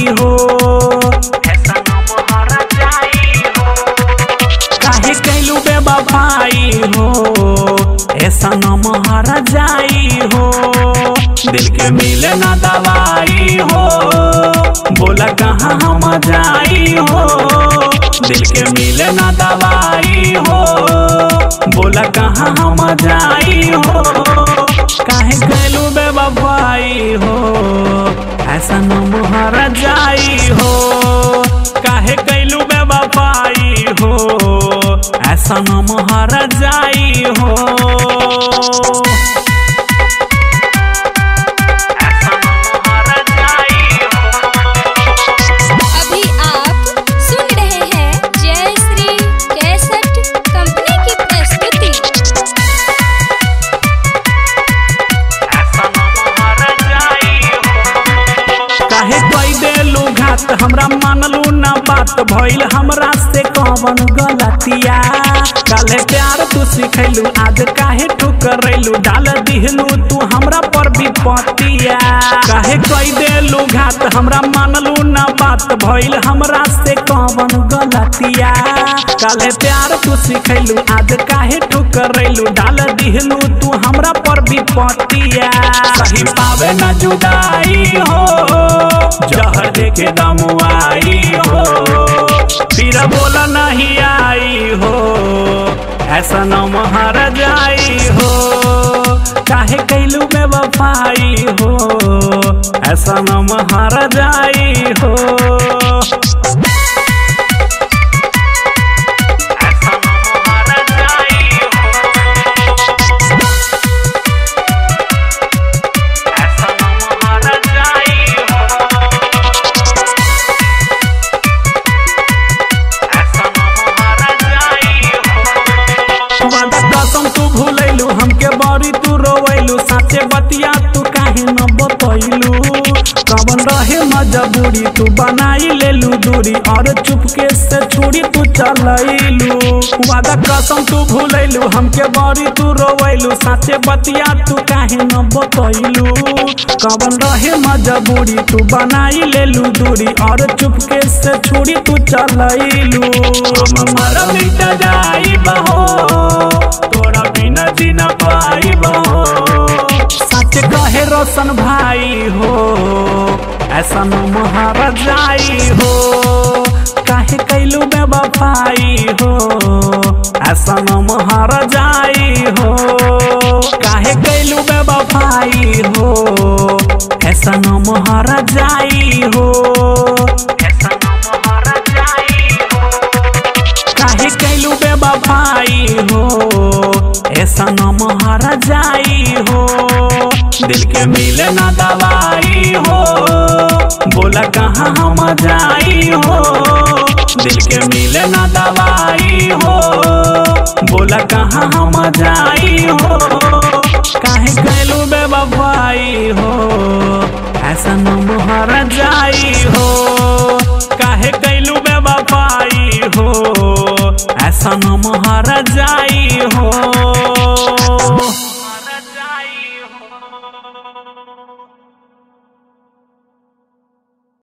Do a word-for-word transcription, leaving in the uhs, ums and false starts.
हो, ऐसा न मोहरा जाई हो। काहे कैलू बेवफाई हो, ऐसा न मोहरा जाई हो। दिल के मिले ना दवाई हो, बोला कहाँ हम जाई हो। दिल के मिले ना दवाई हो, बोला कहाँ हम जाई हो। काहे कैलू बेवफाई हो, ऐसा न मोहरा जाई हो। काहे कैलू बेवफाई हो, ऐसा न मोहरा जाई हो। हमरा मानलू ना बात भइल हमरा से कवन गलतिया। काले प्यार तू सिखैलू आज काहे ठुकरैलू, डाल दिहलू तू हमरा पर विपत्तिया। काहे कई देलू घात हमरा मानलू ना बात भइल हमरा से कवन गलतिया। काले प्यार तू सिखैलू आज काहे ठुकरैलू, डाल दिहलू तू हमरा पर विपत्तिया। सही पावे ना जुदाई हो, जहर देके दमुआई हो। फिर बोला नहीं आई हो, ऐसा न मोहरा जाई हो। काहे कैलू बेवफाई हो, ऐसा न मोहरा जाई हो। कसम तू भूलैलू हमके बड़ी तू रोवैलू, साचे बतिया तू काहे न बतैलू। कवन रहे मजबूरी तू बनाई लेलू दूरी, और चुपके से छोड़ी तू चलैलू। वादा कसम तू भूलैलू हमके बड़ी तू रोवैलू, साचे बतिया तू काहे न बतैलू। कवन रहे मजबूरी तू बनाई लेलू दूरी, और चुपके से छोड़ी तू चलैलू। हम मर मिट जाई बहो, तोरा बिना जीना पाइब हो। सच कहे रोशन भाई हो, ऐसा न मोहरा जाई हो। काहे कैलू बेवफाई हो, ऐसा न मोहरा जाई हो। काहे कैलू बेवफाई हो, ऐसा न मोहरा जाई हो। ऐसा न मोहरा जाई हो। काहे कैलू बेवफाई हो, ऐसा न मोहरा जाई हो। दिल के मिले ना दवाई हो, बोला कहाँ हम जाई हो। दिल के मिले ना दवाई हो, बोला कहाँ हम जाई हो। काहे कैलू बेवफाई हो, ऐसा न मोहरा जाई हो। काहे कैलू बेवफाई हो, ऐसा न मोहरा जाई हो।